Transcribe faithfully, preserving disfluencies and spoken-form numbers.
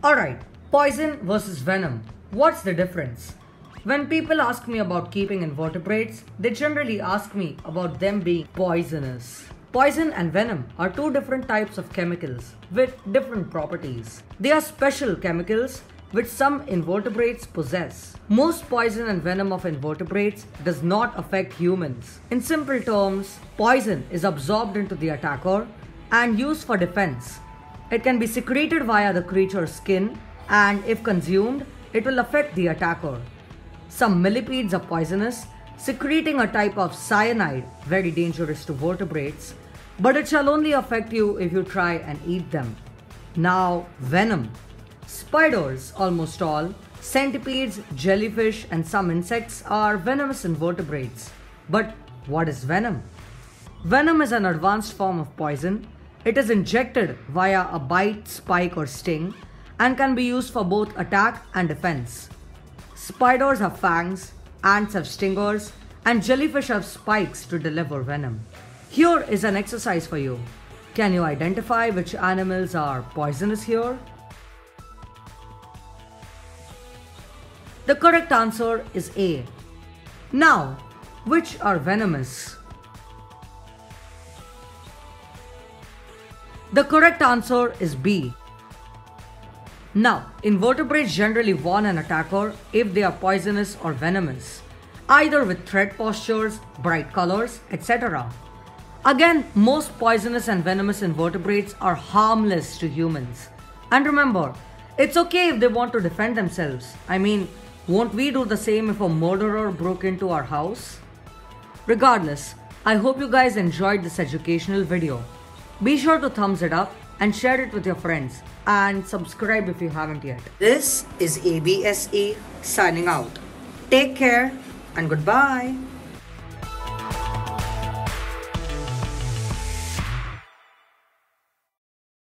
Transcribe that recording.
Alright, poison versus venom. What's the difference? When people ask me about keeping invertebrates, they generally ask me about them being poisonous. Poison and venom are two different types of chemicals with different properties. They are special chemicals which some invertebrates possess. Most poison and venom of invertebrates does not affect humans. In simple terms, poison is absorbed into the attacker and used for defense. It can be secreted via the creature's skin, and if consumed, it will affect the attacker. Some millipedes are poisonous, secreting a type of cyanide very dangerous to vertebrates, but it shall only affect you if you try and eat them. Now, venom. Spiders, almost all, centipedes, jellyfish, and some insects are venomous invertebrates. But what is venom? Venom is an advanced form of poison. It is injected via a bite, spike, or sting and can be used for both attack and defense. Spiders have fangs, ants have stingers, and jellyfish have spikes to deliver venom. Here is an exercise for you. Can you identify which animals are poisonous here? The correct answer is A. Now, which are venomous? The correct answer is B. Now, invertebrates generally warn an attacker if they are poisonous or venomous, either with threat postures, bright colors, et cetera. Again, most poisonous and venomous invertebrates are harmless to humans. And remember, it's okay if they want to defend themselves. I mean, won't we do the same if a murderer broke into our house? Regardless, I hope you guys enjoyed this educational video. Be sure to thumbs it up and share it with your friends, and subscribe if you haven't yet. This is A B S E signing out. Take care and goodbye.